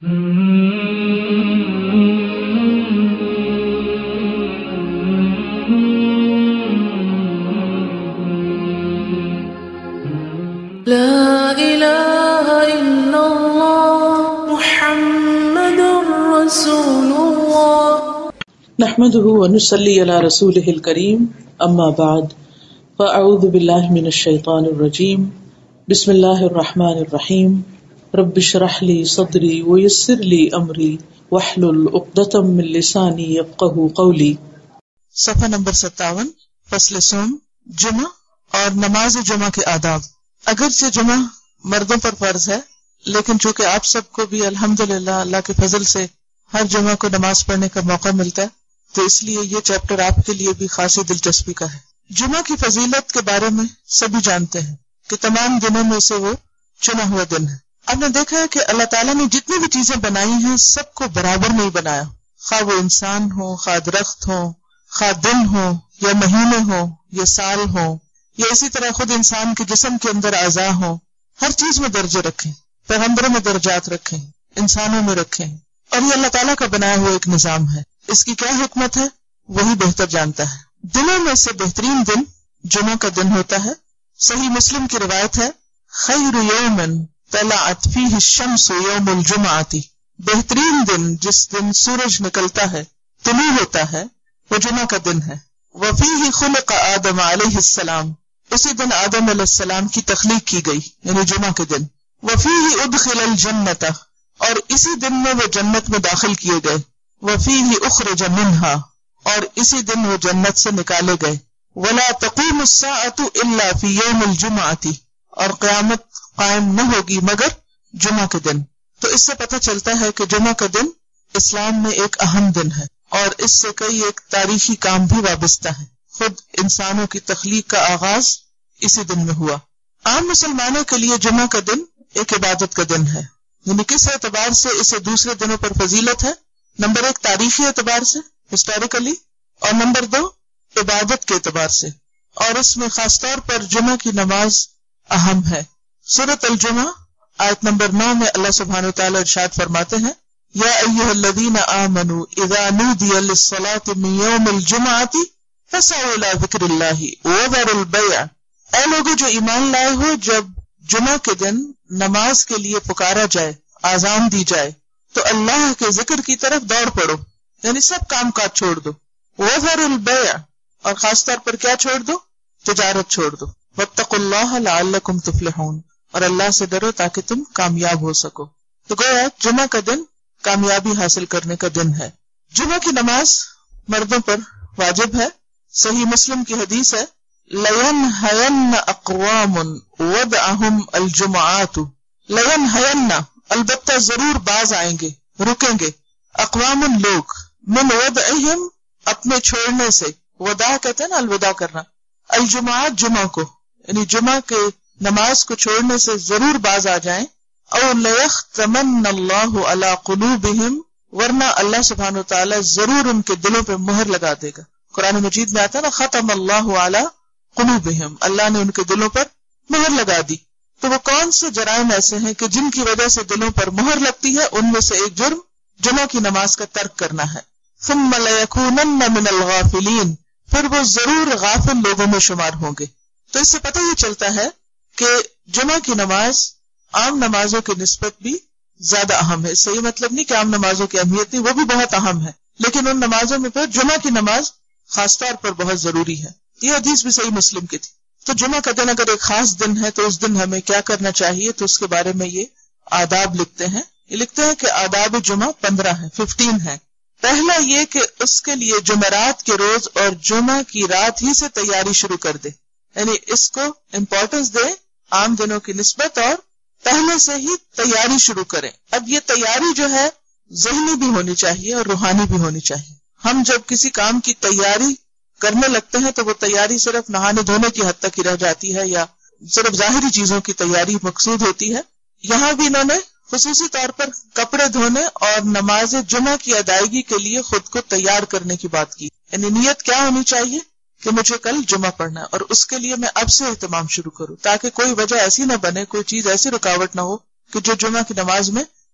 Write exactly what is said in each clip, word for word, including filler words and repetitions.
لا إله إلا الله محمد رسول الله نحمده ونصلي على رسوله الكريم أما بعد فأعوذ بالله من الشيطان الرجيم بسم الله الرحمن الرحيم رب اشرح لي صدري ويسر لي أمري واحلل عقدة من لساني يفقهوا قولي. صفحہ نمبر ستاون، فصل سوم، جمعہ اور نماز جمعہ کے آداب. اگرچہ جمعہ مردوں پر فرض ہے، لیکن چونکہ آپ سب کو بھی الحمدللہ اللہ کے فضل سے ہر جمعہ کو نماز پڑھنے کا موقع ملتا ہے، تو اس لیے یہ چیپٹر آپ کے لیے بھی خاصی دلچسپی کا ہے. جمعہ کی فضیلت کے بارے میں سبھی جانتے ہیں کہ تمام دنوں میں سے وہ چنا ہوا دن ہے. آپ نے دیکھا ہے کہ اللہ تعالیٰ نے جتنی بھی چیزیں بنائی ہیں سب کو برابر نہیں بنایا، خواہ وہ انسان ہو، خواہ درخت ہو، خواہ دن ہو یا مہینے ہو یا سال ہو، یا اسی طرح خود انسان کے جسم کے اندر اعضاء ہوں. ہر چیز میں درجے رکھیں، پیغمبروں میں درجات رکھیں، انسانوں میں رکھیں، اور یہ اللہ تعالیٰ کا بنایا ہوا ایک نظام ہے. اس کی کیا حکمت ہے وہی بہتر جانتا ہے. دنوں میں سے بہترین دن جمعہ کا دن ہوتا ہے. صحیح مسلم کی روایت ہے، خیر یوم طلعت فیہ الشمس یوم الجمعۃ، بہترین دن جس دن سورج نکلتا ہے، طلوع ہوتا ہے، وہ جمعہ کا دن ہے. وفیہ خلق آدم علیہ السلام، اسی دن آدم علیہ السلام کی تخلیق کی گئی، یعنی جمعہ کے دن. وفیہ ادخل الجنۃ، اور اسی دن میں وہ جنت میں داخل کیے گئے. وفیہ اخرج منہا، اور اسی دن وہ جنت سے نکالے گئے. ولا تقوم الساعۃ الا فی یوم الجمعۃ، اور قیامت قائم نہ ہوگی مگر جمعہ کے دن. تو اس سے پتہ چلتا ہے کہ جمعہ کا دن اسلام میں ایک اہم دن ہے، اور اس سے کئی ایک تاریخی کام بھی وابستہ ہے. خود انسانوں کی تخلیق کا آغاز اسی دن میں ہوا. عام مسلمانوں کے لیے جمعہ کا دن ایک عبادت کا دن ہے. یعنی کس اعتبار سے اسے دوسرے دنوں پر فضیلت ہے؟ نمبر ایک تاریخی اعتبار سے، ہسٹوریکلی، اور نمبر دو عبادت کے اعتبار سے. اور اس میں خاص طور پر جمعہ کی نماز اہم ہے. سورۃ الجمعہ آیت نمبر نو میں اللہ سبحانہ وتعالی ارشاد فرماتے ہیں، یا ایھا الذین آمنوا اذا نودی للصلاۃ من یوم الجمعۃ فسعوا الی ذکر اللہ وذروا البیع. اے لوگوں جو ایمان لائے ہو، جب جمعہ کے دن نماز کے لیے پکارا جائے، آذان دی جائے، تو اللہ کے ذکر کی طرف دوڑ پڑو، یعنی سب کام کاج چھوڑ دو. وذروا البیع، اور خاص طور پر کیا چھوڑ دو؟ تجارت چھوڑ دو. واتقوا اللہ لعلکم تفلحون، اور اللہ سے ڈرو تاکہ تم کامیاب ہو سکو. تو گویا جمعہ کا دن کامیابی حاصل کرنے کا دن ہے. جمعہ کی نماز مردوں پر واجب ہے. صحیح مسلم کی حدیث ہے، لَيَنْهَيَنَّ أَقْوَامٌ وَدْعَهُمْ الْجُمَعَاتُ، لَيَنْهَيَنَّ، البتہ ضرور باز آئیں گے، رکیں گے، اقوام لوگ، من وضعہم، اپنے چھوڑنے سے، وداع کہتے ہیں نا الوداع کرنا، الجمعات جمعہ کو، یعنی جمعہ کے نماز کو چھوڑنے سے ضرور باز آ جائیں. او لَيَخْتَمَنَّ اللَّهُ عَلَى قُلُوبِهِمْ، ورنہ اللہ سبحانہ وتعالی ضرور ان کے دلوں پہ مہر لگا دے گا. قرآن مجید میں آتا ہے نا، ختم اللہ علی قلوبہم، اللہ نے ان کے دلوں پر مہر لگا دی. تو وہ کون سے جرائم ایسے ہیں کہ جن کی وجہ سے دلوں پر مہر لگتی ہے؟ ان میں سے ایک جرم جمعہ کی نماز کا ترک کرنا ہے. ثم لیکونن من الغافلین، پھر وہ ضرور غافل لوگوں میں شمار ہوں گے. تو اس سے پتہ یہ چلتا ہے کہ جمعہ کی نماز عام نمازوں کی نسبت بھی زیادہ اہم ہے. اس سے یہ مطلب نہیں کہ عام نمازوں کی اہمیت نہیں، وہ بھی بہت اہم ہے، لیکن ان نمازوں میں پھر جمعہ کی نماز خاص طور پر بہت ضروری ہے. یہ حدیث بھی صحیح مسلم کی تھی. تو جمعہ کا دن اگر ایک خاص دن ہے تو اس دن ہمیں کیا کرنا چاہیے؟ تو اس کے بارے میں یہ آداب لکھتے ہیں. یہ لکھتے ہیں کہ آداب جمعہ پندرہ ہیں، ففٹین ہیں. پہلا یہ کہ اس کے لیے جمعرات کے روز اور جمعہ کی رات ہی سے تیاری شروع کر دے، یعنی اس کو امپورٹنس دے عام دنوں کی نسبت، اور پہلے سے ہی تیاری شروع کریں. اب یہ تیاری جو ہے ذہنی بھی ہونی چاہیے اور روحانی بھی ہونی چاہیے. ہم جب کسی کام کی تیاری کرنے لگتے ہیں تو وہ تیاری صرف نہانے دھونے کی حد تک ہی رہ جاتی ہے، یا صرف ظاہری چیزوں کی تیاری مقصود ہوتی ہے. یہاں بھی انہوں نے خصوصی طور پر کپڑے دھونے اور نماز جمعہ کی ادائیگی کے لیے خود کو تیار کرنے کی بات کی. یعنی نیت کیا ہونی چاہیے کہ مجھے کل جمعہ پڑھنا ہے، اور اس کے لیے میں اب سے اہتمام شروع کروں، تاکہ کوئی وجہ ایسی نہ بنے، کوئی چیز ایسی رکاوٹ نہ ہو کہ جو جمعہ کی نماز میں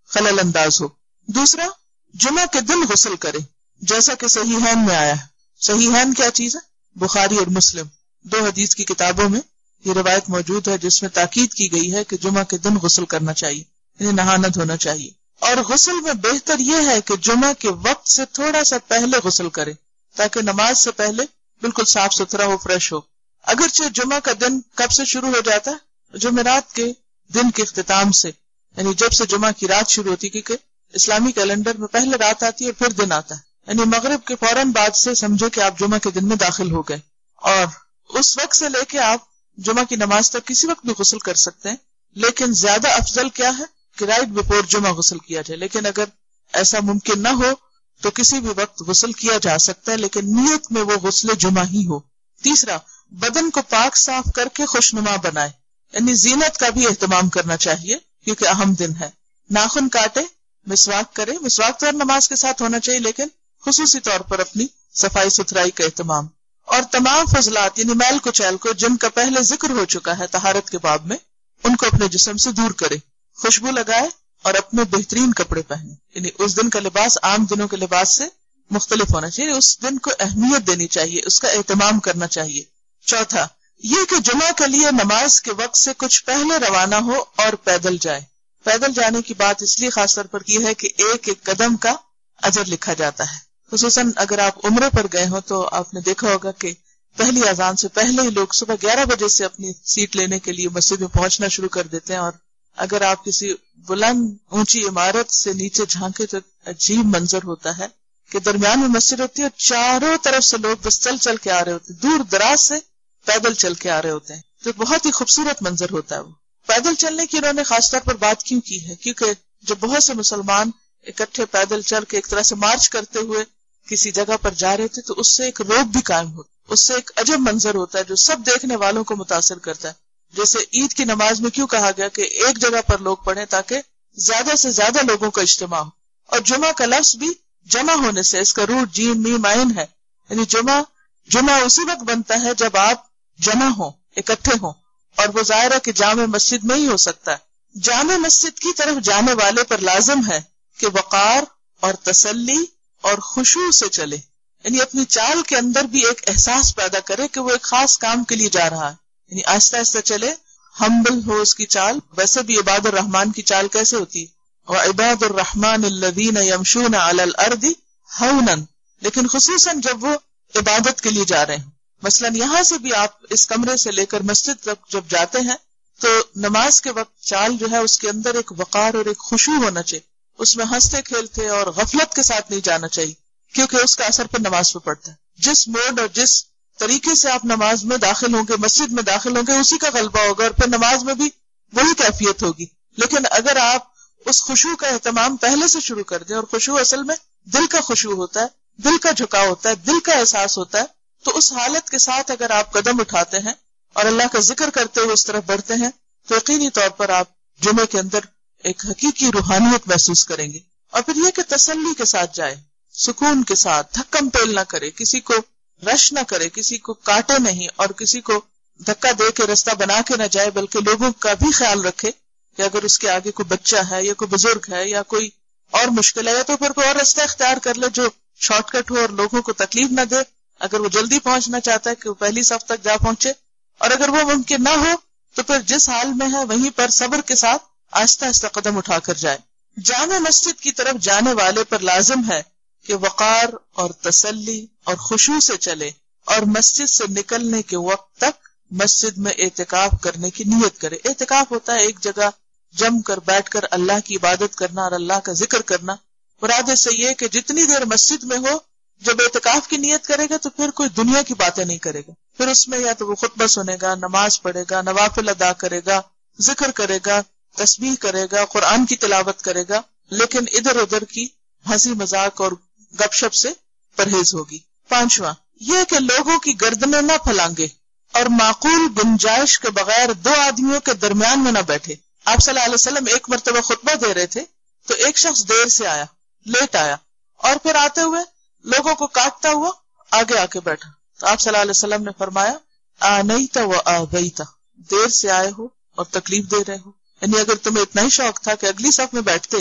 خلل انداز ہو۔ دوسرا، جمعہ کے دن غسل کرے جیسا کہ صحیحین میں آیا ہے۔ صحیحین کیا چیز ہے؟ بخاری اور مسلم، دو حدیث کی کتابوں میں یہ روایت موجود ہے جس میں تاکید کی گئی ہے کہ جمعہ کے دن غسل کرنا چاہیے، یعنی نہانا دھونا چاہیے۔ اور غسل میں بہتر یہ ہے کہ جمعہ کے وقت سے تھوڑا سا پہلے غسل کرے تاکہ نماز سے پہلے بالکل صاف ستھرا ہو، فریش ہو۔ اگرچہ جمعہ کا دن کب سے شروع ہو جاتا ہے؟ جمعرات کے دن کے اختتام سے، یعنی جب سے جمعہ کی رات شروع ہوتی، کیونکہ اسلامی کیلنڈر میں پہلے رات آتی ہے اور پھر دن آتا ہے، یعنی مغرب کے فوراً بعد سے سمجھو کہ آپ جمعہ کے دن میں داخل ہو گئے، اور اس وقت سے لے کے آپ جمعہ کی نماز تک کسی وقت بھی غسل کر سکتے ہیں۔ لیکن زیادہ افضل کیا ہے کہ رائٹ بفور جمعہ غسل کیا جائے، لیکن اگر ایسا ممکن نہ ہو تو کسی بھی وقت غسل کیا جا سکتا ہے، لیکن نیت میں وہ غسل جمعہ ہی ہو۔ تیسرا، بدن کو پاک صاف کر کے خوشنما بنائے، یعنی زینت کا بھی اہتمام کرنا چاہیے کیونکہ اہم دن ہے۔ ناخن کاٹے، مسواک کرے، مسواک تو ہر نماز کے ساتھ ہونا چاہیے لیکن خصوصی طور پر اپنی صفائی ستھرائی کا اہتمام، اور تمام فضلات یعنی میل کچیل کو جن کا پہلے ذکر ہو چکا ہے طہارت کے باب میں، ان کو اپنے جسم سے دور کرے، خوشبو لگائے اور اپنے بہترین کپڑے پہنے، یعنی اس دن کا لباس عام دنوں کے لباس سے مختلف ہونا چاہیے، اس دن کو اہمیت دینی چاہیے، اس کا اہتمام کرنا چاہیے۔ چوتھا یہ کہ جمعہ کے لیے نماز کے وقت سے کچھ پہلے روانہ ہو اور پیدل جائے۔ پیدل جانے کی بات اس لیے خاص طور پر کی ہے کہ ایک ایک قدم کا اجر لکھا جاتا ہے، خصوصاً اگر آپ عمرے پر گئے ہوں تو آپ نے دیکھا ہوگا کہ پہلی اذان سے پہلے ہی لوگ صبح گیارہ بجے سے اپنی سیٹ لینے کے لیے مسجد میں پہنچنا شروع کر دیتے ہیں، اور اگر آپ کسی بلند اونچی عمارت سے نیچے جھانکے تو عجیب منظر ہوتا ہے کہ درمیان میں مسجد ہوتی ہے اور چاروں طرف سے لوگ بس چل چل کے آ رہے ہوتے ہیں، دور دراز سے پیدل چل کے آ رہے ہوتے ہیں، تو بہت ہی خوبصورت منظر ہوتا ہے۔ وہ پیدل چلنے کی انہوں نے خاص طور پر بات کیوں کی ہے؟ کیونکہ جب بہت سے مسلمان اکٹھے پیدل چل کے ایک طرح سے مارچ کرتے ہوئے کسی جگہ پر جا رہے تھے تو اس سے ایک روب بھی قائم ہوتا، اس سے ایک عجب منظر ہوتا ہے جو سب دیکھنے والوں کو متاثر کرتا ہے۔ جیسے عید کی نماز میں کیوں کہا گیا کہ ایک جگہ پر لوگ پڑھیں تاکہ زیادہ سے زیادہ لوگوں کا اجتماع ہو، اور جمعہ کا لفظ بھی جمع ہونے سے، اس کا روٹ جیم میم عین ہے، یعنی جمعہ جمعہ اسی وقت بنتا ہے جب آپ جمع ہوں، اکٹھے ہوں، اور وہ ظاہر ہے کہ جامع مسجد میں ہی ہو سکتا ہے۔ جامع مسجد کی طرف جانے والے پر لازم ہے کہ وقار اور تسلی اور خشوع سے چلے، یعنی اپنی چال کے اندر بھی ایک احساس پیدا کرے کہ وہ ایک خاص کام کے لیے جا رہا ہے، یعنی آہستہ آہستہ چلے، ہمبل ہو اس کی چال۔ ویسے بھی عباد الرحمن کی چال کیسے ہوتی ہے؟ وعباد الرحمن الذین یمشون علی الارض ہونا، لیکن خصوصاً جب وہ عبادت کے لیے جا رہے ہیں۔ مثلاً یہاں سے بھی آپ اس کمرے سے لے کر مسجد تک جب جاتے ہیں تو نماز کے وقت چال جو ہے اس کے اندر ایک وقار اور ایک خشوع ہونا چاہیے، اس میں ہنستے کھیلتے اور غفلت کے ساتھ نہیں جانا چاہیے، کیونکہ اس کا اثر پھر نماز پہ پڑتا ہے۔ جس موڈ اور جس طریقے سے آپ نماز میں داخل ہوں گے، مسجد میں داخل ہوں گے، اسی کا غلبہ ہوگا اور پھر نماز میں بھی وہی کیفیت ہوگی۔ لیکن اگر آپ اس خشوع کا اہتمام پہلے سے شروع کر دیں، اور خشوع اصل میں دل کا خشوع ہوتا ہے، دل کا جھکاؤ ہوتا ہے، دل کا احساس ہوتا ہے، تو اس حالت کے ساتھ اگر آپ قدم اٹھاتے ہیں اور اللہ کا ذکر کرتے ہوئے اس طرف بڑھتے ہیں تو یقینی طور پر آپ جمعے کے اندر ایک حقیقی روحانیت محسوس کریں گے۔ اور پھر یہ کہ تسلی کے ساتھ جائے، سکون کے ساتھ، دھکم پیل نہ کرے، کسی کو رش نہ کرے، کسی کو کاٹے نہیں اور کسی کو دھکا دے کے رستہ بنا کے نہ جائے، بلکہ لوگوں کا بھی خیال رکھے کہ اگر اس کے آگے کوئی بچہ ہے یا کوئی بزرگ ہے یا کوئی اور مشکل ہے یا تو پھر کوئی اور رستہ اختیار کر لے جو شارٹ کٹ ہو اور لوگوں کو تکلیف نہ دے۔ اگر وہ جلدی پہنچنا چاہتا ہے کہ وہ پہلی صف تک جا پہنچے، اور اگر وہ ممکن نہ ہو تو پھر جس حال میں ہے وہیں پر صبر کے ساتھ آہستہ آہستہ قدم اٹھا کر جائے۔ جامع مسجد کی طرف جانے والے پر لازم ہے کہ وقار اور تسلی اور خشوع سے چلے، اور مسجد سے نکلنے کے وقت تک مسجد میں اعتکاف کرنے کی نیت کرے۔ اعتکاف ہوتا ہے ایک جگہ جم کر بیٹھ کر اللہ کی عبادت کرنا اور اللہ کا ذکر کرنا۔ مراد سے یہ کہ جتنی دیر مسجد میں ہو، جب اعتکاف کی نیت کرے گا تو پھر کوئی دنیا کی باتیں نہیں کرے گا، پھر اس میں یا تو وہ خطبہ سنے گا، نماز پڑھے گا، نوافل ادا کرے گا، ذکر کرے گا، تسبیح کرے گا، قرآن کی تلاوت کرے گا، لیکن ادھر ادھر کی ہنسی مذاق اور گپ شپ سے پرہیز ہوگی۔ پانچواں یہ کہ لوگوں کی گردنیں نہ پھلانگے اور معقول گنجائش کے بغیر دو آدمیوں کے درمیان میں نہ بیٹھے۔ آپ صلی اللہ علیہ وسلم ایک مرتبہ خطبہ دے رہے تھے تو ایک شخص دیر سے آیا، لیٹ آیا، اور پھر آتے ہوئے لوگوں کو کاٹتا ہوا آگے آ کے بیٹھا، تو آپ صلی اللہ علیہ وسلم نے فرمایا آنیت و آبیت، دیر سے آئے ہو اور تکلیف دے رہے ہو، یعنی اگر تمہیں اتنا ہی شوق تھا کہ اگلی صف میں بیٹھتے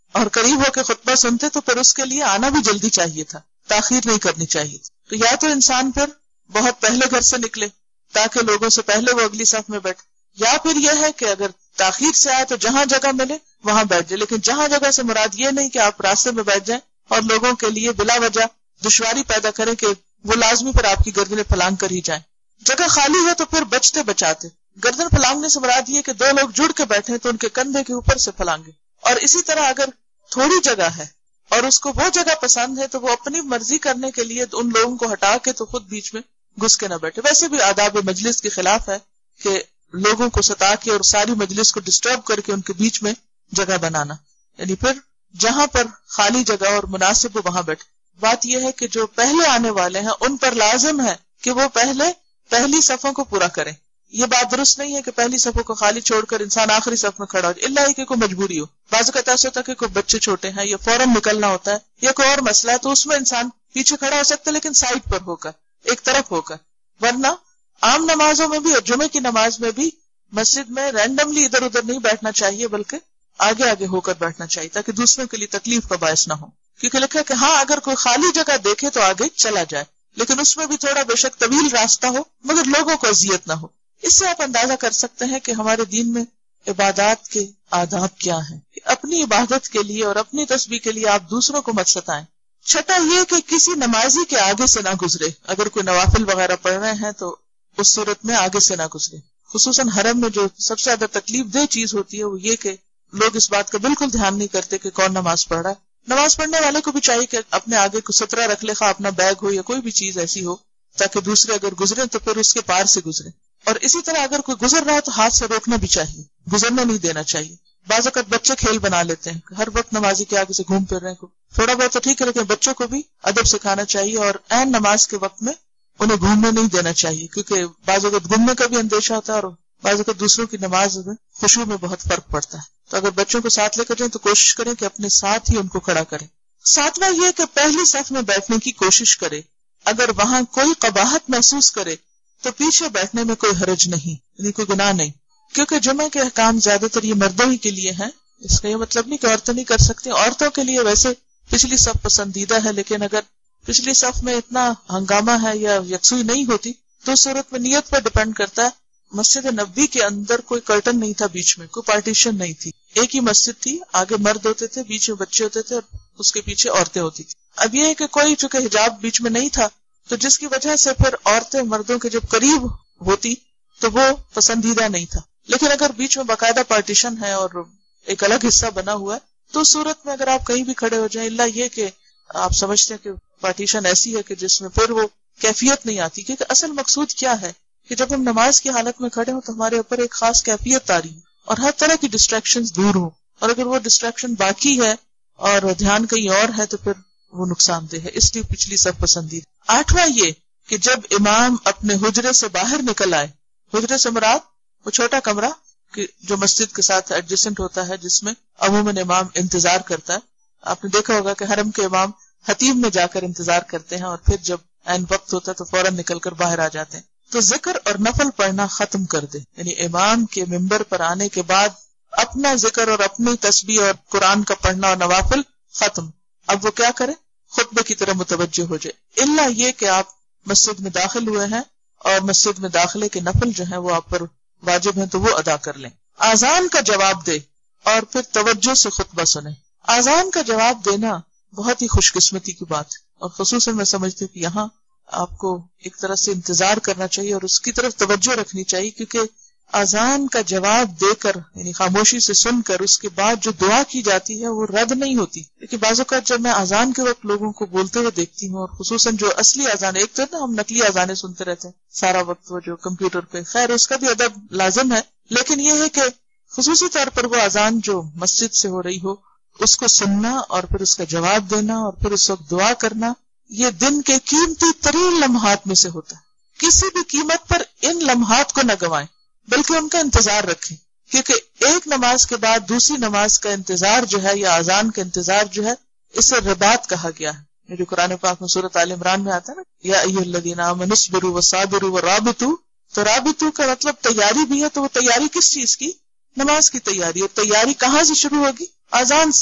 اور قریب ہو کے خطبہ سنتے تو پھر اس کے لیے آنا بھی جلدی چاہیے تھا، تاخیر نہیں کرنی چاہیے تھی. تو یا تو انسان پھر بہت پہلے گھر سے نکلے تاکہ لوگوں سے پہلے وہ اگلی صف میں بیٹھے، یا پھر یہ ہے کہ اگر تاخیر سے آئے تو جہاں جگہ ملے وہاں بیٹھ جائے. لیکن جہاں جگہ سے مراد یہ نہیں کہ آپ راستے میں بیٹھ جائیں اور لوگوں کے لیے بلا وجہ دشواری پیدا کریں کہ وہ لازمی پھر آپ کی گردنیں پھلانگ کر ہی جائیں. جگہ خالی ہے تو پھر بچتے بچاتے. گردن پھلانگنے سے مراد یہ کہ دو لوگ جڑ کے بیٹھے تو ان کے کندھے کے اوپر سے پھلانگے. اور اسی طرح اگر تھوڑی جگہ ہے اور اس کو وہ جگہ پسند ہے تو وہ اپنی مرضی کرنے کے لیے ان لوگوں کو ہٹا کے تو خود بیچ میں گھس کے نہ بیٹھے. ویسے بھی آداب مجلس کے خلاف ہے کہ لوگوں کو ستا کے اور ساری مجلس کو ڈسٹرب کر کے ان کے بیچ میں جگہ بنانا. یعنی پھر جہاں پر خالی جگہ اور مناسب ہو وہاں بیٹھے. بات یہ ہے کہ جو پہلے آنے والے ہیں ان پر لازم ہے کہ وہ پہلے پہلی صفوں کو پورا کریں. یہ بات درست نہیں ہے کہ پہلی صفوں کو خالی چھوڑ کر انسان آخری صف میں کھڑا ہو جائے، الا کہ کوئی مجبوری ہو. بعض اوقات ایسا ہوتا ہے کہ کوئی بچے چھوٹے ہیں یا فوراً نکلنا ہوتا ہے یا کوئی اور مسئلہ ہے تو اس میں انسان پیچھے کھڑا ہو سکتا ہے لیکن سائڈ پر ہو کر، ایک طرف ہو کر. ورنہ عام نمازوں میں بھی اور جمعے کی نماز میں بھی مسجد میں رینڈملی ادھر ادھر نہیں بیٹھنا چاہیے بلکہ آگے آگے ہو کر بیٹھنا چاہیے تاکہ دوسروں کے لیے تکلیف کا باعث نہ ہو. کیونکہ لکھا کہ ہاں اگر کوئی خالی جگہ دیکھے تو آگے چلا جائے، لیکن اس میں بھی تھوڑا بے شک طویل راستہ ہو مگر لوگوں کو اذیت نہ ہو. اس سے آپ اندازہ کر سکتے ہیں کہ ہمارے دین میں عبادات کے آداب کیا ہیں. اپنی عبادت کے لیے اور اپنی تسبیح کے لیے آپ دوسروں کو مت ستائیں. چھٹا یہ کہ کسی نمازی کے آگے سے نہ گزرے. اگر کوئی نوافل وغیرہ پڑھ رہے ہیں تو اس صورت میں آگے سے نہ گزرے. خصوصاً حرم میں جو سب سے زیادہ تکلیف دہ چیز ہوتی ہے وہ یہ کہ لوگ اس بات کا بالکل دھیان نہیں کرتے کہ کون نماز پڑھ رہا ہے. نماز پڑھنے والے کو بھی چاہیے کہ اپنے آگے کو سترہ رکھ لے، خواہ اپنا بیگ ہو یا کوئی بھی چیز ایسی ہو تاکہ دوسرے اگر گزرے تو پھر اس کے پار سے گزرے. اور اسی طرح اگر کوئی گزر رہا ہے تو ہاتھ سے روکنا بھی چاہیے، گزرنے نہیں دینا چاہیے. بعض اوقات بچے کھیل بنا لیتے ہیں، ہر وقت نمازی کے آگے سے گھوم پھر رہے ہیں. تھوڑا بہت تو ٹھیک ہے لیکن بچوں کو بھی ادب سکھانا چاہیے اور عین نماز کے وقت میں انہیں گھومنے نہیں دینا چاہیے، کیونکہ بعض اوقات گھومنے کا بھی اندیشہ ہوتا ہے اور بعض اوقات دوسروں کی نماز میں خشوع میں بہت فرق پڑتا ہے. تو اگر بچوں کو ساتھ لے کر جائیں تو کوشش کریں کہ اپنے ساتھ ہی ان کو کھڑا کریں. ساتواں یہ کہ پہلی صف میں بیٹھنے کی کوشش کرے. اگر وہاں کوئی قباحت محسوس کرے تو پیچھے بیٹھنے میں کوئی حرج نہیں، یعنی کوئی گناہ نہیں، کیونکہ جمعہ کے احکام زیادہ تر یہ مردوں ہی کے لیے ہیں. اس کا یہ مطلب نہیں کہ عورتیں نہیں کر سکتی. عورتوں کے لیے ویسے پچھلی صف پسندیدہ ہے، لیکن اگر پچھلی صف میں اتنا ہنگامہ ہے یا یکسوئی نہیں ہوتی تو اس صورت میں نیت پر ڈیپینڈ کرتا ہے. مسجد نبوی کے اندر کوئی کرٹن نہیں تھا، بیچ میں کوئی پارٹیشن نہیں تھی، ایک ہی مسجد تھی. آگے مرد ہوتے تھے، بیچ میں بچے ہوتے تھے اور اس کے پیچھے عورتیں ہوتی تھی. اب یہ ہے کہ کوئی چونکہ حجاب بیچ میں نہیں تھا تو جس کی وجہ سے پھر عورتیں مردوں کے جب قریب ہوتی تو وہ پسندیدہ نہیں تھا. لیکن اگر بیچ میں باقاعدہ پارٹیشن ہے اور ایک الگ حصہ بنا ہوا ہے تو اس صورت میں اگر آپ کہیں بھی کھڑے ہو جائیں، اللہ یہ کہ آپ سمجھتے ہیں کہ پارٹیشن ایسی ہے کہ جس میں پھر وہ کیفیت نہیں آتی. کیونکہ اصل مقصود کیا ہے کہ جب ہم نماز کی حالت میں کھڑے ہوں تو ہمارے اوپر ایک خاص کیفیت آ رہی ہے اور ہر طرح کی ڈسٹریکشنز دور ہوں. اور اگر وہ ڈسٹریکشن باقی ہے اور دھیان کہیں اور ہے تو پھر وہ نقصان دہ ہے. اس لیے پچھلی صف پسندیدہ. آٹھواں یہ کہ جب امام اپنے حجرے سے باہر نکل آئے، حجرے سے مراد وہ چھوٹا کمرہ کہ جو مسجد کے ساتھ ایڈجسنٹ ہوتا ہے جس میں عموماً امام انتظار کرتا ہے. آپ نے دیکھا ہوگا کہ حرم کے امام حتیم میں جا کر انتظار کرتے ہیں اور پھر جب عین وقت ہوتا ہے تو فوراً نکل کر باہر آ جاتے ہیں. تو ذکر اور نفل پڑھنا ختم کر دے. یعنی امام کے ممبر پر آنے کے بعد اپنا ذکر اور اپنی تسبیح اور قرآن کا پڑھنا اور نوافل ختم. اب وہ کیا کرے؟ خطبے کی طرح متوجہ ہو جائے. الا یہ کہ آپ مسجد میں داخل ہوئے ہیں اور مسجد میں داخلے کے نفل جو ہیں وہ آپ پر واجب ہیں تو وہ ادا کر لیں. آذان کا جواب دے اور پھر توجہ سے خطبہ سنیں. آذان کا جواب دینا بہت ہی خوش قسمتی کی بات ہے اور خصوصاً میں سمجھتی ہوں کہ یہاں آپ کو ایک طرح سے انتظار کرنا چاہیے اور اس کی طرف توجہ رکھنی چاہیے، کیونکہ اذان کا جواب دے کر یعنی خاموشی سے سن کر اس کے بعد جو دعا کی جاتی ہے وہ رد نہیں ہوتی. لیکن بعض اوقات جب میں اذان کے وقت لوگوں کو بولتے ہوئے دیکھتی ہوں اور خصوصاً جو اصلی اذان، ایک تو نا ہم نقلی اذانیں سنتے رہتے ہیں سارا وقت وہ جو کمپیوٹر پہ، خیر اس کا بھی ادب لازم ہے، لیکن یہ ہے کہ خصوصی طور پر وہ اذان جو مسجد سے ہو رہی ہو اس کو سننا اور پھر اس کا جواب دینا اور پھر اس وقت دعا کرنا، یہ دن کے قیمتی ترین لمحات میں سے ہوتا ہے. کسی بھی قیمت پر ان لمحات کو نہ گنوائیں بلکہ ان کا انتظار رکھیں، کیونکہ ایک نماز کے بعد دوسری نماز کا انتظار جو ہے یا اذان کا انتظار جو ہے اسے رباط کہا گیا ہے. یہ جو قرآن پاک میں سورۃ آل عمران میں آتا ہے نا، یا ایھا الذین آمنوا اصبروا وصابروا ورابطوا، تو رابطوا کا مطلب تیاری بھی ہے. تو وہ تیاری کس چیز کی؟ نماز کی تیاری. اور تیاری کہاں سے شروع ہوگی؟ اذان سے.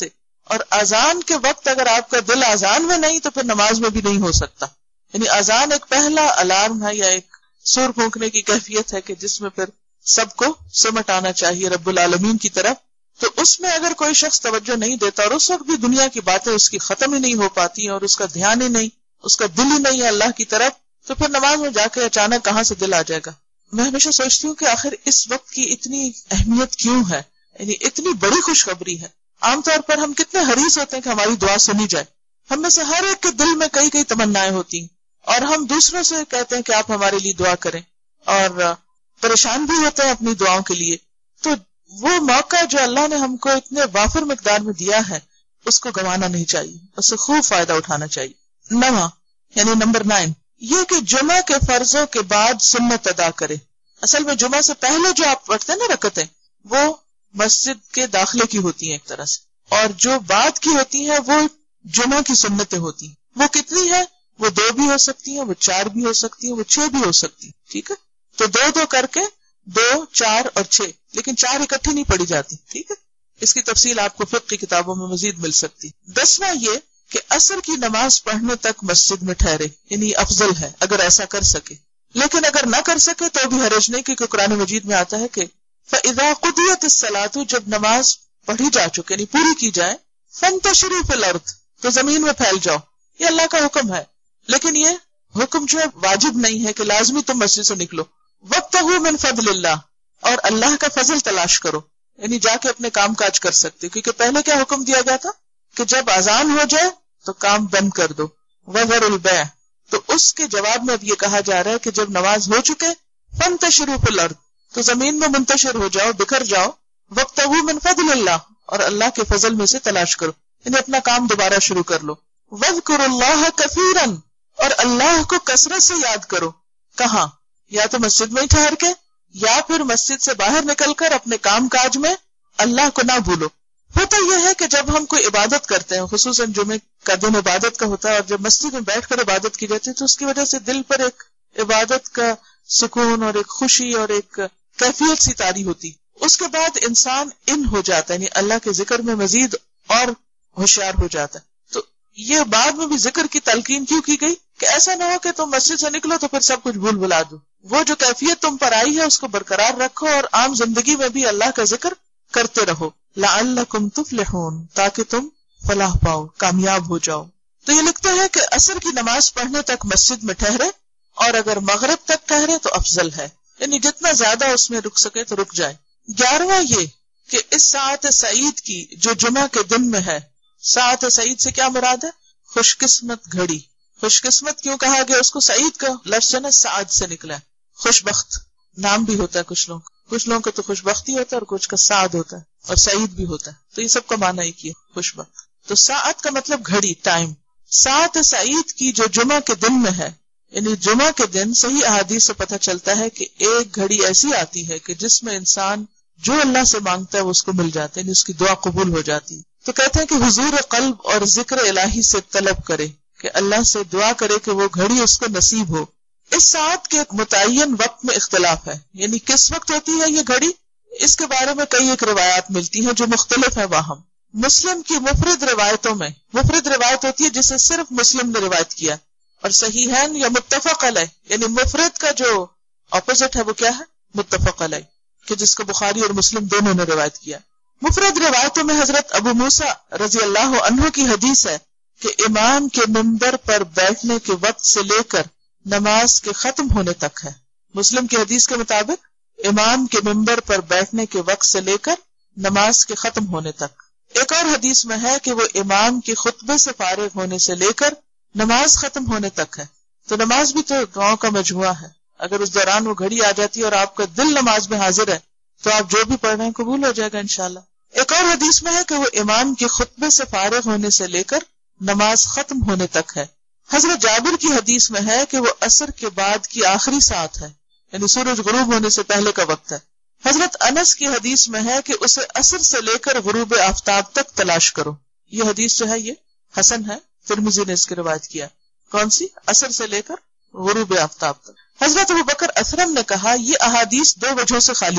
اور اذان کے وقت اگر آپ کا دل اذان میں نہیں تو پھر نماز میں بھی نہیں ہو سکتا. یعنی اذان ایک پہلا الارم ہے یا ایک سور پھونکنے کی کیفیت ہے کہ جس میں پھر سب کو سمٹ آنا چاہیے رب العالمین کی طرف. تو اس میں اگر کوئی شخص توجہ نہیں دیتا اور اس وقت بھی دنیا کی باتیں اس کی ختم ہی نہیں ہو پاتی اور اس کا دھیان ہی نہیں, اس کا دل ہی نہیں ہے اللہ کی طرف, تو پھر نماز میں جا کے اچانک کہاں سے دل آ جائے گا. میں ہمیشہ سوچتی ہوں کہ آخر اس وقت کی اتنی اہمیت کیوں ہے, یعنی اتنی بڑی خوشخبری ہے. عام طور پر ہم کتنے حریص ہوتے ہیں کہ ہماری دعا سنی جائے. ہم میں سے ہر ایک کے دل میں کئی کئی تمنائیں ہوتی ہیں اور ہم دوسروں سے کہتے ہیں کہ آپ ہمارے لیے دعا کریں اور پریشان بھی ہوتے ہیں اپنی دعاؤں کے لیے. تو وہ موقع جو اللہ نے ہم کو اتنے وافر مقدار میں دیا ہے اس کو گنوانا نہیں چاہیے, اس سے خوب فائدہ اٹھانا چاہیے. نواں یعنی نمبر نائن یہ کہ جمعہ کے فرضوں کے بعد سنت ادا کرے. اصل میں جمعہ سے پہلے جو آپ پڑھتے ہیں نا رکعتیں, وہ مسجد کے داخلے کی ہوتی ہیں ایک طرح سے, اور جو بعد کی ہوتی ہیں وہ جمعہ کی سنتیں ہوتی ہیں. وہ کتنی ہے؟ وہ دو بھی ہو سکتی ہیں, وہ چار بھی ہو سکتی ہیں, وہ چھ بھی ہو سکتی ہیں. ٹھیک ہے, تو دو دو کر کے دو, چار اور چھ, لیکن چار اکٹھی نہیں پڑھی جاتی. ٹھیک ہے, اس کی تفصیل آپ کو فقہ کی کتابوں میں مزید مل سکتی. دسواں یہ کہ عصر کی نماز پڑھنے تک مسجد میں ٹھہرے, یعنی افضل ہے اگر ایسا کر سکے. لیکن اگر نہ کر سکے تو بھی حرج نہیں, کیونکہ قرآن مجید میں آتا ہے کہ فَإِذَا قُضِيَتِ الصَّلَاةُ جب نماز پڑھی جا چکے یعنی پوری کی جائے, فَانْتَشِرُوا فِي الْأَرْضِ تو زمین میں پھیل جاؤ. یہ اللہ کا حکم ہے, لیکن یہ حکم جو ہے واجب نہیں ہے کہ لازمی تم مسجد سے نکلو. وَابْتَغُوا مِنْ فَضْلِ اللَّهِ اور اللہ کا فضل تلاش کرو, یعنی جا کے اپنے کام کاج کر سکتے, کیونکہ پہلے کیا حکم دیا گیا تھا کہ جب اذان ہو جائے تو کام بند کر دو. وَذَرُوا الْبَيْعَ تو اس کے جواب میں اب یہ کہا جا رہا ہے کہ جب نماز ہو چکے فَانْتَشِرُوا فِي الْأَرْضِ تو زمین میں منتشر ہو جاؤ, بکھر جاؤ. وَابْتَغُوا مِنْ فَضْلِ اللَّهِ اور اللہ کے فضل میں سے تلاش کرو, یعنی اپنا کام دوبارہ شروع کر لو. وَاذْكُرُوا اللَّهَ كَثِيرًا اور اللہ کو کثرت سے یاد کرو. کہاں؟ یا تو مسجد میں ہی ٹھہر کے یا پھر مسجد سے باہر نکل کر اپنے کام کاج میں اللہ کو نہ بھولو. ہوتا یہ ہے کہ جب ہم کوئی عبادت کرتے ہیں, خصوصاً جمعے کا دن عبادت کا ہوتا ہے, اور جب مسجد میں بیٹھ کر عبادت کی جاتی ہے تو اس کی وجہ سے دل پر ایک عبادت کا سکون اور ایک خوشی اور ایک کیفیت سی طاری ہوتی. اس کے بعد انسان ان ہو جاتا ہے, یعنی اللہ کے ذکر میں مزید اور ہوشیار ہو جاتا ہے. تو یہ بعد میں بھی ذکر کی تلقین کیوں کی گئی کہ ایسا نہ ہو کہ تم مسجد سے نکلو تو پھر سب کچھ بھول بھلا دو. وہ جو کیفیت تم پر آئی ہے اس کو برقرار رکھو اور عام زندگی میں بھی اللہ کا ذکر کرتے رہو. لعلکم تفلحون تاکہ تم فلاح پاؤ, کامیاب ہو جاؤ. تو یہ لکھتے ہیں کہ عصر کی نماز پڑھنے تک مسجد میں ٹھہرے, اور اگر مغرب تک ٹھہرے تو افضل ہے, یعنی جتنا زیادہ اس میں رک سکے تو رک جائے. گیارہواں یہ کہ اس ساعت سعید کی جو جمعہ کے دن میں ہے, ساعت سعید سے کیا مراد ہے؟ خوش قسمت گھڑی. خوش قسمت کیوں کہا گیا اس کو؟ سعید کا لفظ ہے نا سعد سے نکلا ہے. خوش بخت نام بھی ہوتا ہے کچھ لوگ, کچھ لوگوں کا تو خوش بختی ہوتا ہے اور کچھ کا سعد ہوتا ہے اور سعید بھی ہوتا ہے. تو یہ سب کا معنی ایک ہی ہے, خوش بخت. تو ساعت کا مطلب گھڑی, ٹائم. ساعت سعید کی جو جمعہ کے دن میں ہے, یعنی جمعہ کے دن صحیح احادیث سے پتہ چلتا ہے کہ ایک گھڑی ایسی آتی ہے کہ جس میں انسان جو اللہ سے مانگتا ہے وہ اس کو مل جاتا ہے, یعنی اس کی دعا قبول ہو جاتی. تو کہتے ہیں کہ حضور قلب اور ذکر الہی سے طلب کرے, کہ اللہ سے دعا کرے کہ وہ گھڑی اس کو نصیب ہو. اس ساعت کے متعین وقت میں اختلاف ہے, یعنی کس وقت ہوتی ہے یہ گھڑی, اس کے بارے میں کئی ایک روایات ملتی ہیں جو مختلف ہیں. واہم مسلم کی مفرد روایتوں میں, مفرد روایت ہوتی ہے جسے صرف مسلم نے روایت کیا, اور صحیحین یا متفق علیہ, یعنی مفرد کا جو اپوزٹ ہے وہ کیا ہے؟ متفق علیہ, کہ جس کو بخاری اور مسلم دونوں نے روایت کیا. مفرد روایتوں میں حضرت ابو موسیٰ رضی اللہ عنہ کی حدیث ہے کہ امام کے منبر پر بیٹھنے کے وقت سے لے کر نماز کے ختم ہونے تک ہے. مسلم کی حدیث کے مطابق امام کے منبر پر بیٹھنے کے وقت سے لے کر نماز کے ختم ہونے تک. ایک اور حدیث میں ہے کہ وہ امام کے خطبے سے فارغ ہونے سے لے کر نماز ختم ہونے تک ہے. تو نماز بھی تو دعاؤں کا مجموعہ ہے. اگر اس دوران وہ گھڑی آ جاتی ہے اور آپ کا دل نماز میں حاضر ہے تو آپ جو بھی پڑھ رہے ہیں قبول ہو جائے گا انشاءاللہ. ایک اور حدیث میں ہے کہ وہ امام کے خطبے سے فارغ ہونے سے لے کر نماز ختم ہونے تک ہے. حضرت جابر کی حدیث میں ہے کہ وہ عصر کے بعد کی آخری ساعت ہے, یعنی سورج غروب ہونے سے پہلے کا وقت ہے. حضرت انس کی حدیث میں ہے کہ اسے عصر سے لے کر غروب آفتاب تک تلاش کرو. یہ حدیث جو ہے یہ حسن ہے, ترمذی نے اس کی روایت کیا. کون سی؟ عصر سے لے کر غروب آفتاب تک. حضرت ابوبکر اسرم نے کہا یہ احادیث دو وجہوں سے خالی نہیں,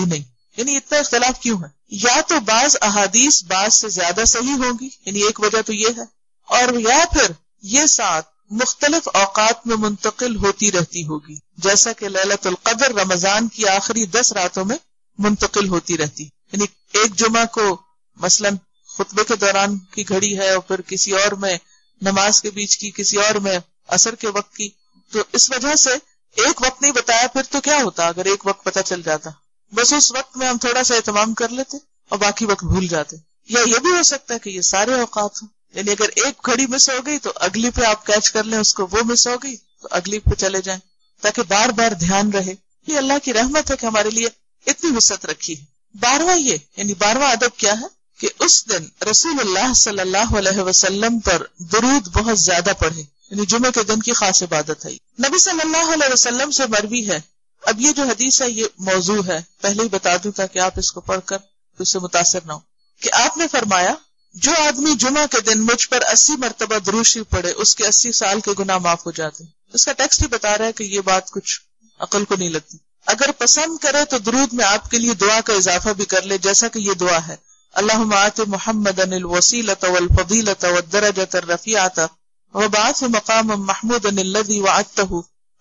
یعنی اتنا اختلاف کیوں ہے؟ یا تو بعض احادیث بعض سے زیادہ صحیح ہوں گی، یعنی ایک وجہ تو یہ ہے، اور یا پھر یہ ساتھ مختلف اوقات میں منتقل ہوتی رہتی ہوگی، جیسا کہ لیلۃ القدر رمضان کی آخری دس راتوں میں منتقل ہوتی رہتی، یعنی ایک جمعہ کو مثلا خطبے کے دوران کی گھڑی ہے اور پھر کسی اور میں نماز کے بیچ کی، کسی اور میں عصر کے وقت کی، تو اس وجہ سے ایک وقت نہیں بتایا، پھر تو کیا ہوتا اگر ایک وقت پتہ چل جاتا، بس اس وقت میں ہم تھوڑا سا اہتمام کر لیتے اور باقی وقت بھول جاتے. یا یہ بھی ہو سکتا ہے کہ یہ سارے اوقات ہوں، یعنی اگر ایک گھڑی مس ہو گئی تو اگلی پہ آپ کیچ کر لیں اس کو، وہ مس ہو گئی تو اگلی پہ چلے جائیں، تاکہ بار بار دھیان رہے. یہ اللہ کی رحمت ہے کہ ہمارے لیے اتنی وسعت رکھی ہے. بارہواں یہ یعنی بارہواں ادب کیا ہے کہ اس دن رسول اللہ صلی اللہ علیہ وسلم پر درود بہت زیادہ پڑھے، یعنی جمعے کے دن کی خاص عبادت ہے. نبی صلی اللہ علیہ وسلم سے مروی ہے. اب یہ جو حدیث ہے یہ موضوع ہے، پہلے ہی بتا دوں تاکہ آپ اس کو پڑھ کر اس سے متاثر نہ ہو، کہ آپ نے فرمایا جو آدمی جمعہ کے دن مجھ پر اسی مرتبہ درود شریف پڑھے اس کے اسی سال کے گناہ معاف ہو جاتے ہیں. اس کا ٹیکسٹ ہی بتا رہا ہے کہ یہ بات کچھ عقل کو نہیں لگتی. اگر پسند کرے تو درود میں آپ کے لیے دعا کا اضافہ بھی کر لے، جیسا کہ یہ دعا ہے: اللہم آت محمدا الوسیلۃ والفضیلۃ والدرجۃ الرفیعۃ وابعثہ مقاما محمودا الذی وعدتہ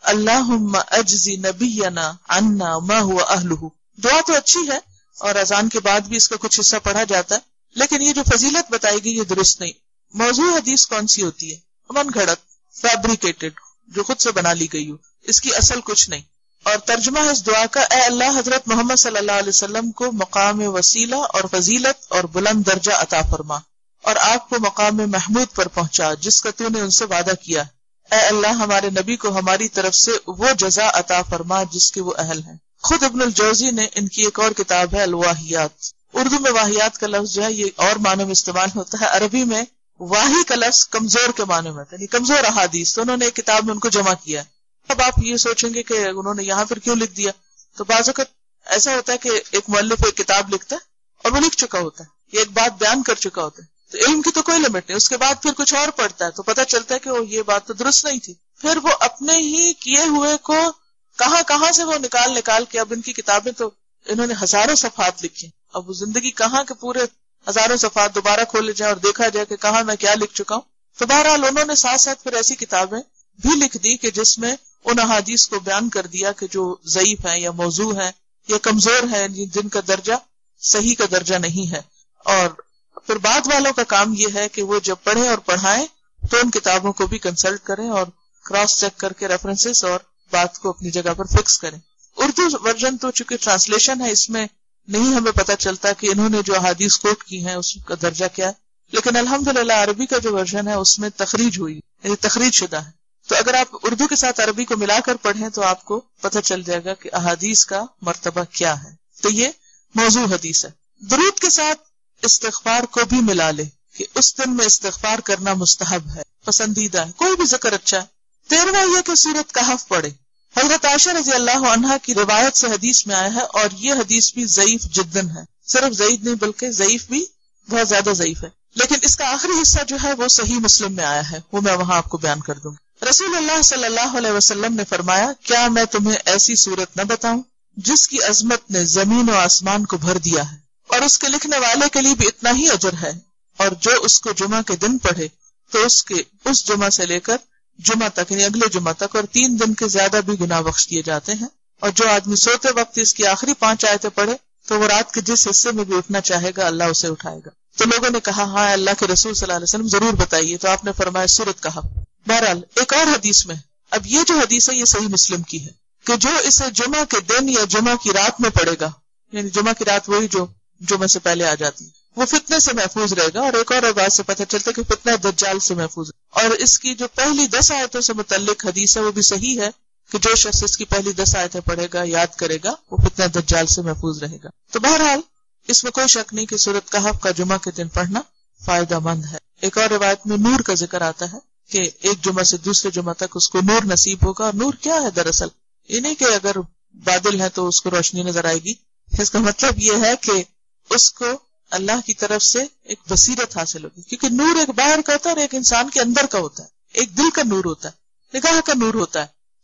اللہم اجزی نبینا عنا ما هو اہلہ. دعا تو اچھی ہے اور اذان کے بعد بھی اس کا کچھ حصہ پڑھا جاتا ہے، لیکن یہ جو فضیلت بتائی گئی یہ درست نہیں. موضوع حدیث کون سی ہوتی ہے؟ من گھڑت، فیبریکیٹڈ، جو خود سے بنا لی گئی ہو، اس کی اصل کچھ نہیں. اور ترجمہ ہے اس دعا کا: اے اللہ حضرت محمد صلی اللہ علیہ وسلم کو مقام وسیلہ اور فضیلت اور بلند درجہ عطا فرما، اور آپ کو مقام محمود پر پہنچا جس کا تو نے ان سے وعدہ کیا. اے اللہ ہمارے نبی کو ہماری طرف سے وہ جزا عطا فرما جس کے وہ اہل ہیں. خود ابن الجوزی نے ان کی ایک اور کتاب ہے الواہیات. اردو میں واہیات کا لفظ جو ہے یہ اور معنوں میں استعمال ہوتا ہے، عربی میں واہی کا لفظ کمزور کے معنوں میں، یعنی کمزور احادیث. تو انہوں نے ایک کتاب میں ان کو جمع کیا ہے. اب آپ یہ سوچیں گے کہ انہوں نے یہاں پھر کیوں لکھ دیا، تو بعض اوقات ایسا ہوتا ہے کہ ایک مؤلف ایک کتاب لکھتا ہے اور وہ لکھ چکا ہوتا ہے، یہ ایک بات بیان کر چکا ہوتا ہے، تو علم کی تو کوئی لمٹ نہیں، اس کے بعد پھر کچھ اور پڑھتا ہے تو پتہ چلتا ہے کہ وہ یہ بات تو درست نہیں تھی. پھر وہ اپنے ہی کیے ہوئے کو کہاں کہاں سے وہ نکال نکال کے، اب ان کی کتابیں تو انہوں نے ہزاروں صفحات لکھی، اب وہ زندگی کہاں کے پورے ہزاروں صفحات دوبارہ کھولے جائیں اور دیکھا جائے کہ کہاں میں کیا لکھ چکا ہوں. تو بہرحال انہوں نے ساتھ ساتھ پھر ایسی کتابیں بھی لکھ دی کہ جس میں ان احادیث کو بیان کر دیا کہ جو ضعیف ہیں یا موضوع ہیں یا کمزور ہیں، جن کا درجہ صحیح کا درجہ نہیں ہے. اور پھر بعد والوں کا کام یہ ہے کہ وہ جب پڑھیں اور پڑھائیں تو ان کتابوں کو بھی کنسلٹ کریں اور کراس چیک کر کے ریفرنسز اور بات کو اپنی جگہ پر فکس کریں. اردو ورژن تو چونکہ ٹرانسلیشن ہے، اس میں نہیں ہمیں پتہ چلتا کہ انہوں نے جو احادیث کوٹ کی ہیں اس کا درجہ کیا ہے، لیکن الحمدللہ عربی کا جو ورژن ہے اس میں تخریج ہوئی، یعنی تخریج شدہ ہے. تو اگر آپ اردو کے ساتھ عربی کو ملا کر پڑھیں تو آپ کو پتہ چل جائے گا کہ احادیث کا مرتبہ کیا ہے. تو یہ موضوع حدیث ہے. درود کے ساتھ استغفار کو بھی ملا لے کہ اس دن میں استغفار کرنا مستحب ہے، پسندیدہ ہے، کوئی بھی ذکر اچھا ہے. تیرواں یہ کہ سورۃ کہف پڑھے. حضرت عائشہ رضی اللہ عنہا کی روایت سے حدیث میں آیا ہے، اور یہ حدیث بھی ضعیف جداً ہے، صرف ضعیف نہیں بلکہ ضعیف بھی بہت زیادہ ضعیف ہے، لیکن اس کا آخری حصہ جو ہے وہ صحیح مسلم میں آیا ہے، وہ میں وہاں آپ کو بیان کر دوں گا. رسول اللہ صلی اللہ علیہ وسلم نے فرمایا: کیا میں تمہیں ایسی صورت نہ بتاؤں جس کی عظمت نے زمین و آسمان کو بھر دیا ہے، اور اس کے لکھنے والے کے لیے بھی اتنا ہی اجر ہے، اور جو اس کو جمعہ کے دن پڑھے تو اس کے اس جمعہ سے لے کر جمعہ تک یعنی اگلے جمعہ تک اور تین دن کے زیادہ بھی گناہ بخش دیے جاتے ہیں. اور جو آدمی سوتے وقت اس کی آخری پانچ آیتیں پڑھے تو وہ رات کے جس حصے میں بھی اٹھنا چاہے گا اللہ اسے اٹھائے گا. تو لوگوں نے کہا ہاں اللہ کے رسول صلی اللہ علیہ وسلم ضرور بتائیے، تو آپ نے فرمایا سورۃ کہف. بہرحال ایک اور حدیث میں، اب یہ جو حدیث ہے یہ صحیح مسلم کی ہے، کہ جو اسے جمعہ کے دن یا جمعہ کی رات میں پڑھے گا، یعنی جمعہ کی رات وہی جو جمعہ سے پہلے آ جاتی ہے، وہ فتنے سے محفوظ رہے گا. اور ایک اور بات سے پتہ چلتا ہے کہ فتنہ دجال سے محفوظ ہے. اور اس کی جو پہلی دس آیتوں سے متعلق حدیث ہے وہ بھی صحیح ہے کہ جو شخص اس کی پہلی دس آیتیں پڑھے گا، یاد کرے گا، وہ فتنہ دجال سے محفوظ رہے گا. تو بہرحال اس میں کوئی شک نہیں کہ سورۃ کہف کا جمعہ کے دن پڑھنا فائدہ مند ہے. ایک اور روایت میں نور کا ذکر آتا ہے کہ ایک جمعہ سے دوسرے جمعہ تک اس کو نور نصیب ہوگا. اور نور کیا ہے دراصل؟ یہ نہیں کہ اگر بادل ہے تو اس کو روشنی نظر آئے گی، اس کا مطلب یہ ہے کہ اس کو اللہ کی طرف سے ایک بصیرت حاصل ہوگی، کیونکہ نور ایک باہر کا ہوتا ہے اور ایک انسان کے اندر کا ہوتا ہے. ایک دل کا نور ہوتا ہے، نگاہ کا نور ہوتا ہے.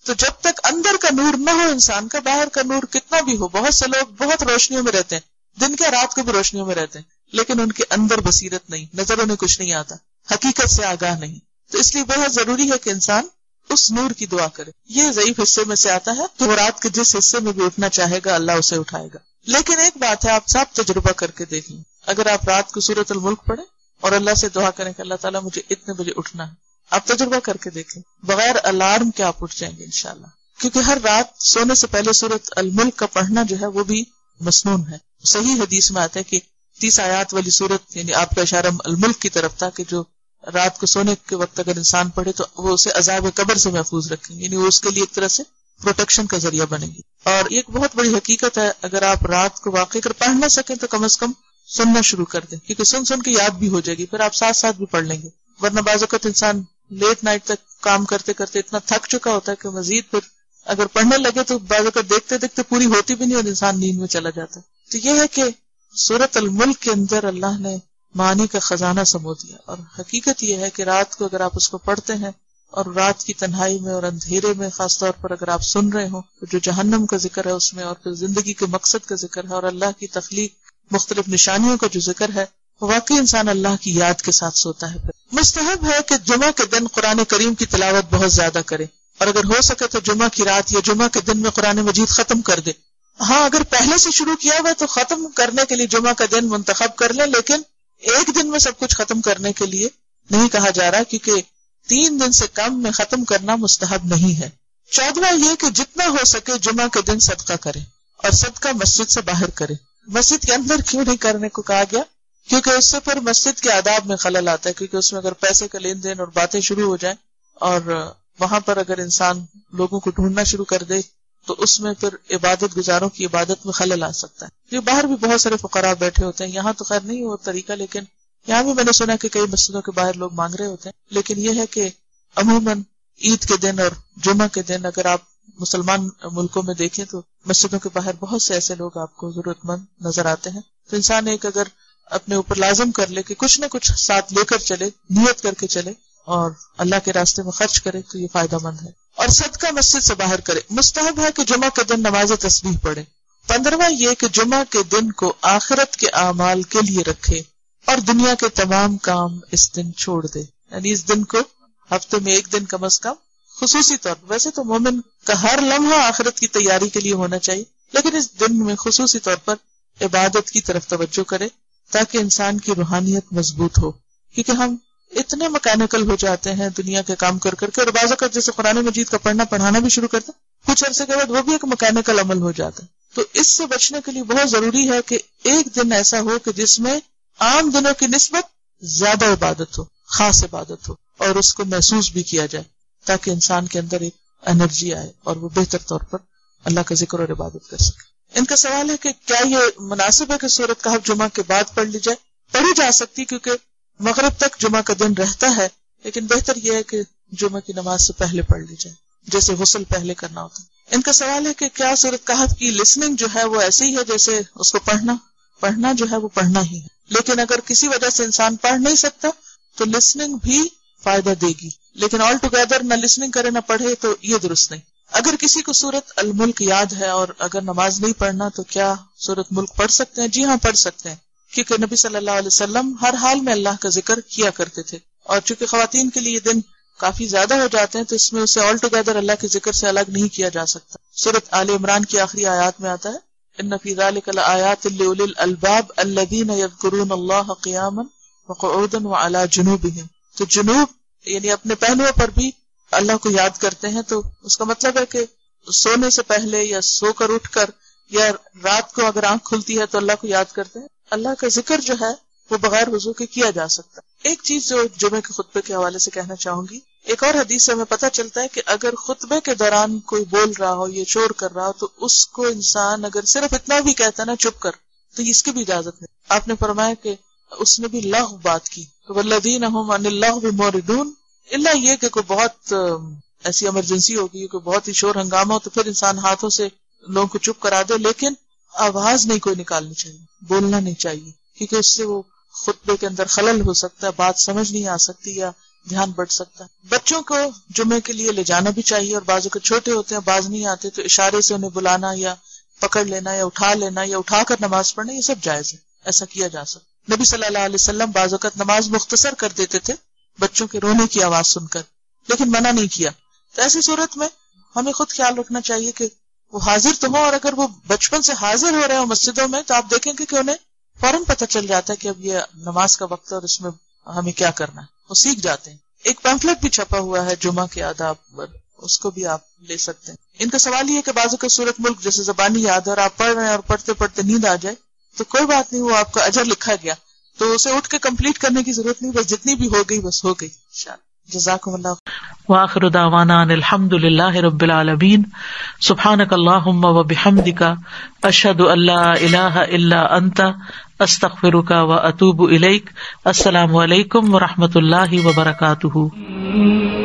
تو جب تک اندر کا نور نہ ہو انسان کا، باہر کا نور کتنا بھی ہو، بہت سے لوگ بہت روشنیوں میں رہتے ہیں، دن کے رات کو بھی روشنیوں میں رہتے ہیں، لیکن ان کے اندر بصیرت نہیں، نظروں میں کچھ نہیں آتا، حقیقت سے آگاہ نہیں. تو اس لیے بہت ضروری ہے کہ انسان اس نور کی دعا کرے. یہ ضعیف حصے میں سے آتا ہے تو وہ رات کے جس حصے میں بھی اٹھنا چاہے گا اللہ اسے اٹھائے گا. لیکن ایک بات ہے، آپ صاحب تجربہ کر کے دیکھ لیں. اگر آپ رات کو سورۃ الملک پڑھیں اور اللہ سے دعا کریں کہ اللہ تعالیٰ مجھے اتنے بجے اٹھنا ہے، آپ تجربہ کر کے دیکھیں بغیر الارم کے آپ اٹھ جائیں گے انشاءاللہ. کیونکہ ہر رات سونے سے پہلے سورۃ الملک کا پڑھنا جو ہے وہ بھی مسنون ہے. صحیح حدیث میں آتا ہے کہ تیس آیات والی سورت، یعنی آپ کا اشارہ الملک کی طرف تھا، کہ جو رات کو سونے کے وقت اگر انسان پڑھے تو وہ اسے عذاب قبر سے محفوظ رکھیں گے، یعنی وہ اس کے لیے ایک طرح سے پروٹیکشن کا ذریعہ بنے گی. اور ایک بہت بڑی حقیقت ہے، اگر آپ رات کو واقعی اگر پڑھ نہ سکیں تو کم از کم سننا شروع کر دیں، کیونکہ سن سن کے یاد بھی ہو جائے گی، پھر آپ ساتھ ساتھ بھی پڑھ لیں گے. ورنہ بعض اوقات انسان لیٹ نائٹ تک کام کرتے کرتے اتنا تھک چکا ہوتا ہے کہ مزید پھر اگر پڑھنے لگے تو بعض اوقات دیکھتے دیکھتے پوری ہوتی بھی نہیں اور انسان نیند میں چلا جاتا ہے. تو یہ ہے کہ سورۃ الملک کے اندر اللہ نے معانی کا خزانہ سمو دیا. اور حقیقت یہ ہے کہ رات کو اگر آپ اس کو پڑھتے ہیں اور رات کی تنہائی میں اور اندھیرے میں خاص طور پر اگر آپ سن رہے ہوں تو جو جہنم کا ذکر ہے اس میں، اور پھر زندگی کے مقصد کا ذکر ہے اور اللہ کی تخلیق مختلف نشانیوں کا جو ذکر ہے، واقعی انسان اللہ کی یاد کے ساتھ سوتا ہے. مستحب ہے کہ جمعہ کے دن قرآن کریم کی تلاوت بہت زیادہ کرے، اور اگر ہو سکے تو جمعہ کی رات یا جمعہ کے دن میں قرآن مجید ختم کر دے. ہاں اگر پہلے سے شروع کیا ہوا تو ختم کرنے کے لیے جمعہ کا دن منتخب کر لیں، لیکن ایک دن میں سب کچھ ختم کرنے کے لیے نہیں کہا جا رہا، کیونکہ تین دن سے کم میں ختم کرنا مستحب نہیں ہے. چودواں یہ کہ جتنا ہو سکے جمعہ کے دن صدقہ کرے، اور صدقہ مسجد سے باہر کرے. مسجد کے اندر کیوں نہیں کرنے کو کہا گیا؟ کیونکہ اس سے پھر مسجد کے آداب میں خلل آتا ہے، کیونکہ اس میں اگر پیسے کا لین دین اور باتیں شروع ہو جائیں اور وہاں پر اگر انسان لوگوں کو ڈھونڈنا شروع کر دے تو اس میں پھر عبادت گزاروں کی عبادت میں خلل آ سکتا ہے. یہ باہر بھی بہت سارے فقراء بیٹھے ہوتے ہیں، یہاں تو خیر نہیں وہ طریقہ، لیکن یہاں بھی میں نے سنا کہ کئی مسجدوں کے باہر لوگ مانگ رہے ہوتے ہیں. لیکن یہ ہے کہ عموماً عید کے دن اور جمعہ کے دن اگر آپ مسلمان ملکوں میں دیکھیں تو مسجدوں کے باہر بہت سے ایسے لوگ آپ کو ضرورت مند نظر آتے ہیں. تو انسان ایک اگر اپنے اوپر لازم کر لے کہ کچھ نہ کچھ ساتھ لے کر چلے، نیت کر کے چلے اور اللہ کے راستے میں خرچ کرے تو یہ فائدہ مند ہے. اور صدقہ مسجد سے باہر کرے. مستحب ہے کہ جمعہ کے دن نماز تسبیح پڑھے. پندرہواں یہ کہ جمعہ کے دن کو آخرت کے اعمال کے لیے رکھے اور دنیا کے تمام کام اس دن چھوڑ دے. یعنی اس دن کو ہفتے میں ایک دن کم از کم خصوصی طور پر، ویسے تو مومن کا ہر لمحہ آخرت کی تیاری کے لیے ہونا چاہیے، لیکن اس دن میں خصوصی طور پر عبادت کی طرف توجہ کرے تاکہ انسان کی روحانیت مضبوط ہو. کیونکہ ہم اتنے مکینیکل ہو جاتے ہیں دنیا کے کام کر کر کے، اور بعض اوقات جیسے قرآن مجید کا پڑھنا پڑھانا بھی شروع کرتے ہیں، کچھ عرصے کے بعد وہ بھی ایک مکینیکل عمل ہو جاتا ہے. تو اس سے بچنے کے لیے بہت ضروری ہے کہ ایک دن ایسا ہو کہ جس میں عام دنوں کی نسبت زیادہ عبادت ہو، خاص عبادت ہو، اور اس کو محسوس بھی کیا جائے تاکہ انسان کے اندر ایک انرجی آئے اور وہ بہتر طور پر اللہ کا ذکر اور عبادت کر سکے. ان کا سوال ہے کہ کیا یہ مناسب ہے کہ سورۃ کہف جمعہ کے بعد پڑھ لی جائے؟ پڑھی جا سکتی، کیونکہ مغرب تک جمعہ کا دن رہتا ہے، لیکن بہتر یہ ہے کہ جمعہ کی نماز سے پہلے پڑھ لی جائے، جیسے غسل پہلے کرنا ہوتا ہے. ان کا سوال ہے کہ کیا سورۃ کہف کی لسننگ جو ہے وہ ایسی ہے جیسے اس کو پڑھنا پڑھنا جو ہے وہ پڑھنا ہی ہے، لیکن اگر کسی وجہ سے انسان پڑھ نہیں سکتا تو لسننگ بھی فائدہ دے گی، لیکن آل ٹوگیدر نہ لسننگ کرے نہ پڑھے تو یہ درست نہیں. اگر کسی کو سورۃ الملک یاد ہے اور اگر نماز نہیں پڑھنا تو کیا سورۃ ملک پڑھ سکتے ہیں؟ جی ہاں پڑھ سکتے ہیں، کیونکہ نبی صلی اللہ علیہ وسلم ہر حال میں اللہ کا ذکر کیا کرتے تھے، اور چونکہ خواتین کے لیے دن کافی زیادہ ہو جاتے ہیں تو اس میں اسے آل ٹوگیدر اللہ کے ذکر سے الگ نہیں کیا جا سکتا. سورۃ آل عمران کی آخری آیات میں آتا ہے ان فی ذلک لآیات لأولی الالباب الذین یذکرون اللہ قیاما وقعودا وعلی جنوبہم. تو جنوب یعنی اپنے پہلوؤں پر بھی اللہ کو یاد کرتے ہیں، تو اس کا مطلب ہے کہ سونے سے پہلے یا سو کر اٹھ کر یا رات کو اگر آنکھ کھلتی ہے تو اللہ کو یاد کرتے ہیں. اللہ کا ذکر جو ہے وہ بغیر وضو کے کیا جا سکتا ہے. ایک چیز جو جمعے کے خطبے کے حوالے سے کہنا چاہوں گی، ایک اور حدیث سے ہمیں پتہ چلتا ہے کہ اگر خطبے کے دوران کوئی بول رہا ہو یا شور کر رہا ہو تو اس کو انسان اگر صرف اتنا بھی کہتا ہے نا چپ کر، تو اس کی بھی اجازت نہیں. آپ نے فرمایا کہ اس نے بھی لغو بات کی، والذین هم عن اللغو معرضون، الا یہ کہ کوئی بہت ایسی ایمرجنسی ہوگی، کوئی بہت ہی شور ہنگامہ ہو تو پھر انسان ہاتھوں سے لوگوں کو چپ کرا دے، لیکن آواز نہیں کوئی نکالنی چاہیے، بولنا نہیں چاہیے، کیونکہ اس سے وہ خطبے کے اندر خلل ہو سکتا ہے، بات سمجھ نہیں آ سکتی یا دھیان بڑھ سکتا ہے. بچوں کو جمعے کے لیے لے جانا بھی چاہیے، اور بعضوں کے چھوٹے ہوتے ہیں، باز نہیں آتے، تو اشارے سے انہیں بلانا یا پکڑ لینا یا اٹھا لینا یا اٹھا کر نماز پڑھنا، یہ سب جائز ہے، ایسا کیا جا سکتا. نبی صلی اللہ علیہ وسلم بعض اوقات نماز مختصر کر دیتے تھے بچوں کے رونے کی آواز سن کر، لیکن منع نہیں کیا. تو ایسی صورت میں ہمیں خود خیال رکھنا چاہیے کہ وہ حاضر تو ہو، اور اگر وہ بچپن سے حاضر ہو رہے ہوں مسجدوں میں تو آپ دیکھیں گے کہ انہیں فوراً پتہ چل جاتا ہے کہ اب یہ نماز کا وقت ہے اور اس میں ہمیں کیا کرنا ہے، وہ سیکھ جاتے ہیں. ایک پیمفلیٹ بھی چھپا ہوا ہے جمعہ کے آداب پر، اس کو بھی آپ لے سکتے ہیں. ان کا سوال یہ ہے کہ بعضوں کا صورت ملک جیسے زبانی یاد ہے اور آپ پڑھ رہے ہیں اور پڑھتے پڑھتے نیند آ جائے تو کوئی بات نہیں، وہ آپ کا اجر لکھا گیا، تو اسے اٹھ کے کمپلیٹ کرنے کی ضرورت نہیں، بس جتنی بھی ہو گئی بس ہو گئی. جزاکم اللہ. وآخر دعوانا ان الحمد للہ رب العالمین. سبحانک اللہم وبحمدک، اشہد ان لا الہ الا انت، استغفرک واتوب الیک. السلام علیکم ورحمۃ اللہ وبرکاتہ.